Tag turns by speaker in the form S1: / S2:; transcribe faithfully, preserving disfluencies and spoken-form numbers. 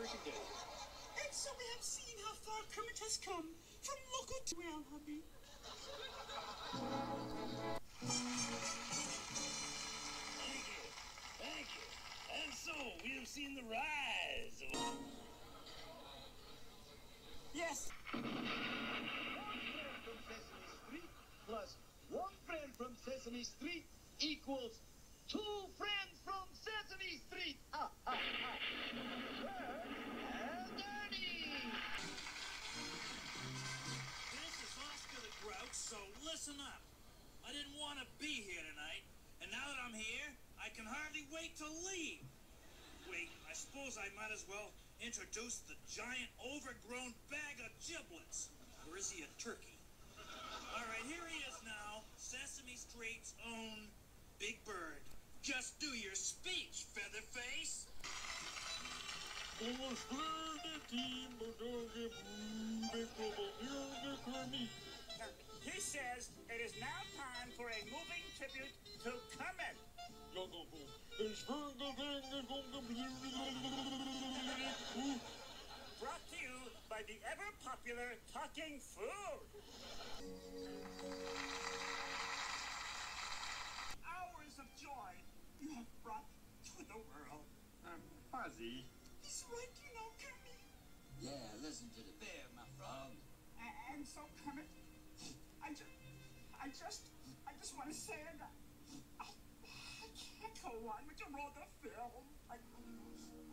S1: fishing day.
S2: And so we have seen how far Kermit has come from local to well, hubby.
S3: Thank you. Thank you. And so we have seen the rise of...
S2: Yes.
S1: One friend from Sesame Street plus one friend from Sesame Street equals two friends from Sesame Street. Ha, ha, ha. Bert and Ernie.
S3: This is Oscar the Grouch, so listen up. I didn't want to be here tonight, and now that I'm here, I can hardly wait to leave. Wait, I suppose I might as well introduce the giant overgrown bag of giblets. Or is he a turkey? All right, here he is now, Sesame Street's own Big Bird. Just do your speech, Featherface.
S4: He says it is now time for a moving tribute to Kermit. Brought to you by the ever-popular Talking Food. Hours of joy you have brought to the world.
S5: I'm fuzzy.
S2: He's right, you know, Kermit.
S6: Yeah, listen to the bear, my frog.
S4: A- And so, Kermit, I just, I just, I just want to say that I, I can't go on with the roll the film. I,